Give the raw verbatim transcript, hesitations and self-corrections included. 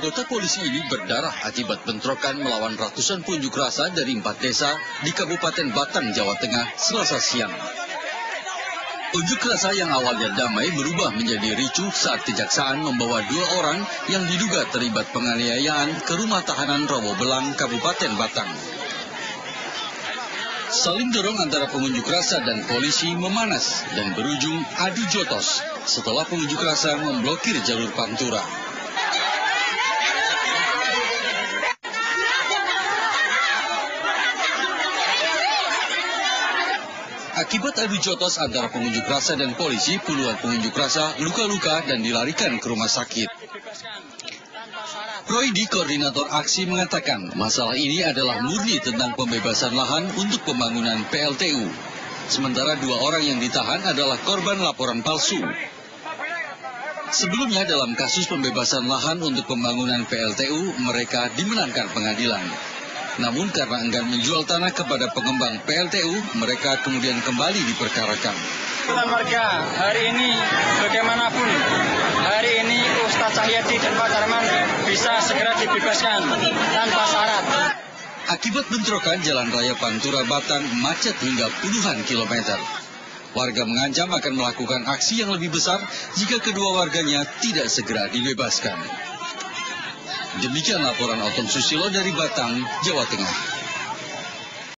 Anggota polisi ini berdarah akibat bentrokan melawan ratusan pengunjuk rasa dari empat desa di Kabupaten Batang, Jawa Tengah, Selasa siang. Unjuk rasa yang awalnya damai berubah menjadi ricuh saat kejaksaan membawa dua orang yang diduga terlibat penganiayaan ke rumah tahanan Rowo Belang, Kabupaten Batang. Saling dorong antara pengunjuk rasa dan polisi memanas dan berujung adu jotos setelah pengunjuk rasa memblokir jalur Pantura. Akibat adu jotos antara pengunjuk rasa dan polisi, puluhan pengunjuk rasa luka-luka dan dilarikan ke rumah sakit. Roydi, koordinator aksi, mengatakan masalah ini adalah murni tentang pembebasan lahan untuk pembangunan P L T U. Sementara dua orang yang ditahan adalah korban laporan palsu. Sebelumnya dalam kasus pembebasan lahan untuk pembangunan P L T U, mereka dimenangkan pengadilan. Namun karena enggan menjual tanah kepada pengembang P L T U, mereka kemudian kembali diperkarakan. Warga hari ini bagaimanapun, hari ini Ustadz Cahyadi dan Pak Darman bisa segera dibebaskan tanpa syarat. Akibat bentrokan, jalan raya Pantura Batang macet hingga puluhan kilometer. Warga mengancam akan melakukan aksi yang lebih besar jika kedua warganya tidak segera dibebaskan. Demikian laporan Otom Susilo dari Batang, Jawa Tengah.